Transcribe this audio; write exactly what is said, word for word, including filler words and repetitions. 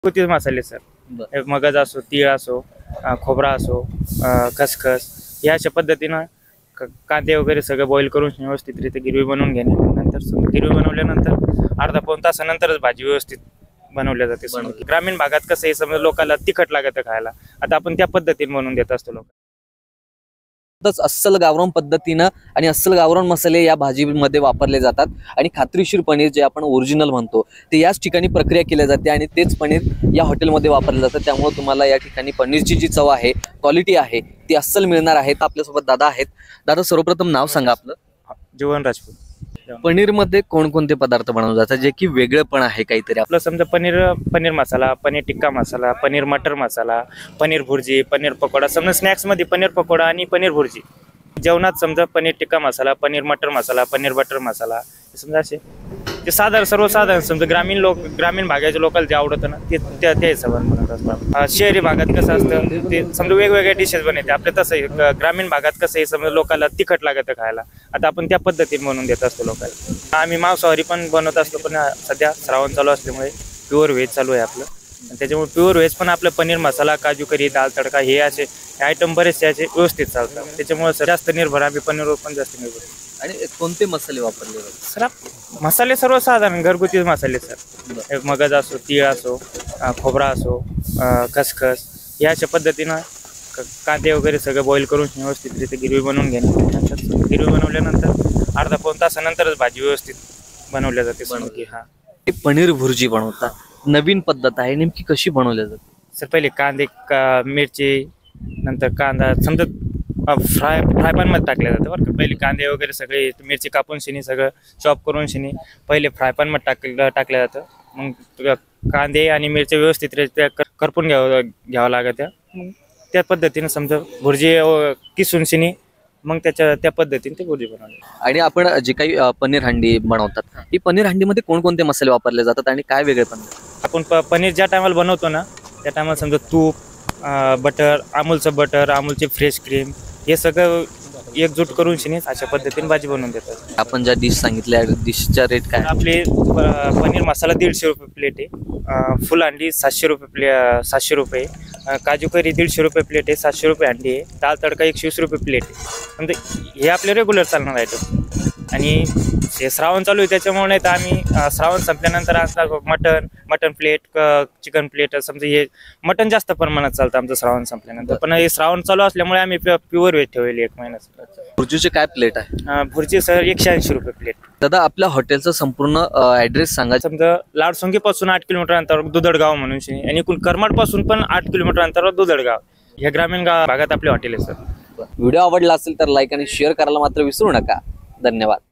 घरगुती मसाले सर, मगज असो, तीळ असो, खोबरा असो, खसखस या अशा पद्धतीनं कांदे वगैरे सगळं बॉईल करून व्यवस्थितरित्या गिरवी बनवून घेणे. नंतर गिरवी बनवल्यानंतर अर्धा पाऊण तासानंतरच भाजी व्यवस्थित बनवल्या जाते. ग्रामीण भागात कसं आहे, समजा लोकांना तिखट लागतं खायला, आता आपण त्या पद्धतीने बनवून देत असतो लोक. अस्सल गावरान पद्धतीनं आणि अस्सल गावरान मसाले या भाजीमध्ये वापरले जातात आणि खात्रीशीर पनीर जे आपण ओरिजिनल म्हणतो ते याच ठिकाणी प्रक्रिया केली जाते आणि तेच पनीर या हॉटेलमध्ये वापरले जातं. त्यामुळे तुम्हाला या ठिकाणी पनीरची जी चव आहे, क्वालिटी आहे ती अस्सल मिळणार आहे. आपल्यासोबत दादा आहेत. दादा, सर्वप्रथम नाव सांगा आपलं. जीवन राजपूत. पनीर मध्ये कोणकोणते पदार्थ बनवले जातात जे की वेगळे पण आहे काहीतरी? आपलं समजा पनीर पनीर मसाला, पनीर टिक्का मसाला, पनीर मटर मसाला, पनीर भुर्जी, पनीर पकोडा. समजा स्नॅक्स मध्ये पनीर पकोडा आणि पनीर भुर्जी. जेवणात समजा पनीर टिक्का मसाला, पनीर मटर मसाला, पनीर बटर मसाला, समजा असे ते साधारण सर्वसाधारण समजा ग्रामीण लोक ग्रामीण भागाच्या लोकांना जे आवडतं ना ते त्या त्या हिशोबाने बनवत असतात. शहरी भागात कसं असतं ते समजा वेगवेगळ्या डिशेस बनवते. आपल्या तसं ग्रामीण भागात कसं आहे, समजा लोकांना तिखट लागतं खायला, आता आपण त्या पद्धतीने बनवून देत असतो लोकांना. आम्ही मांसाहारी पण बनवत असतो, पण सध्या श्रावण चालू असल्यामुळे प्युअर व्हेज चालू आहे आपलं. त्याच्यामुळे प्युअर व्हेज पण आपलं पनीर मसाला, काजू करी, दाल तडका हे असे आयटम बरेचसे असे व्यवस्थित चालतात. त्याच्यामुळे जास्त निर्भर आम्ही पनीरवर पण जास्त निर्भर. आणि कोणते मसाले वापरले सर? मसाले सर्वसाधारण घरगुती मसाले सर, मगज असो, तीळ असो, खोबरा असो, खसखस या अशा पद्धतीनं कांदे वगैरे सगळं बॉईल करून व्यवस्थितरित्या गिरवी बनवून घेणे. नंतर गिरवी बनवल्यानंतर अर्धा पाऊण तासानंतरच भाजी व्यवस्थित बनवल्या जाते. हा, पनीर भुर्जी बनवतात, नवीन पद्धत आहे, नेमकी कशी बनवल्या जाते? सर पहिले कांदे का मिरची, नंतर कांदा समजा फ्राय फ्राय पॅन मध्ये टाकले जातं बरं का. पहिले कांदे वगैरे सगळे मिरची कापून शिनी सगळं चॉप करून शिनी पहिले फ्राय पॅन मध्ये टाकलं टाकलं जातं. मग कांदे आणि मिरची व्यवस्थितरित्या करपून घ्यावं घ्यावं लागतं. मग त्या पद्धतीने समजा भुर्जी किसून शिनी मग त्याच्या त्या पद्धतीने ते भुर्जी बनवली. आणि आपण जे काही पनीर हंडी बनवतात, ही पनीर हंडीमध्ये कोणकोणते मसाले वापरले जातात आणि काय वेगळे पण? आपण प पनीर ज्या टायमाला बनवतो ना त्या टायमाला समजा तूप, बटर, अमूलचं बटर, अमूलची फ्रेश क्रीम हे सगळं एकजूट करून शिनी अशा पद्धतीने भाजी बनवून देतात. आपण ज्या डिश सांगितल्या डिशचा रेट काय? आपले पनीर मसाला दीडशे रुपये प्लेट आहे, फुल अंडी सातशे रुपये प्ले सातशे रुपये, काजू करी दीडशे रुपये प्लेट आहे, सातशे रुपये अंडी आहे, दाल तडका एकशे वीस रुपये प्लेट आहे. म्हणजे हे आपले रेग्युलर चालणार आयटम. आणि हे श्रावण चालू आहे त्याच्यामुळे नाही तर आम्ही श्रावण संपल्यानंतर असतात mutton mutton plate, chicken plate. समजा हे मटन जास्त प्रमाणात चालतं आमचं श्रावण संपल्यानंतर. पण हे श्रावण चालू असल्यामुळे आम्ही प्युअर व्हेज ठेवली एक महिन्यात. भुर्जीचे काय प्लेट आहे? भुर्जी सर एकशे ऐंशी रुपये प्लेट. दादा, आपल्या हॉटेलचा संपूर्ण ऍड्रेस सांगा. समजा लाडसोंगी पासून आठ किलोमीटर अंतरावर दुधडगाव म्हणून शिनी आणि करमाड पासून पण आठ किलोमीटर अंतरावर दुधडगाव या ग्रामीण भागात आपले हॉटेल आहे सर. व्हिडिओ आवडला असेल तर लाईक आणि शेअर करायला मात्र विसरू नका. धन्यवाद.